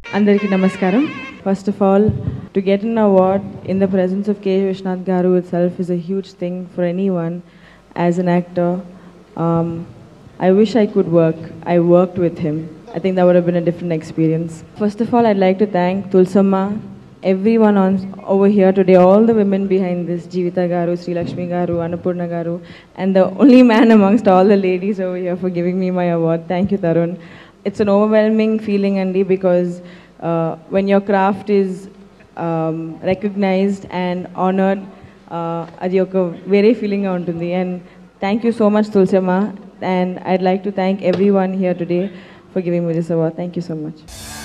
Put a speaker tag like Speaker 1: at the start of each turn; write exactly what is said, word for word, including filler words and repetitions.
Speaker 1: Andariki Namaskaram. First of all, to get an award in the presence of K Viswanath Garu itself is a huge thing for anyone as an actor. Um, I wish I could work. I worked with him. I think that would have been a different experience. First of all, I'd like to thank Tulsamma, everyone on over here today, all the women behind this, Jeevita Garu, Sri Lakshmi Garu, Annapurna Garu, and the only man amongst all the ladies over here for giving me my award. Thank you, Tarun. It's an overwhelming feeling, Andy, because uh, when your craft is um, recognized and honored, అది ఒక వేరే ఫీలింగ్గా ఉంటుంది. And thank you so much, Tulsamma, and I'd like to thank everyone here today for giving me this award. Thank you so much.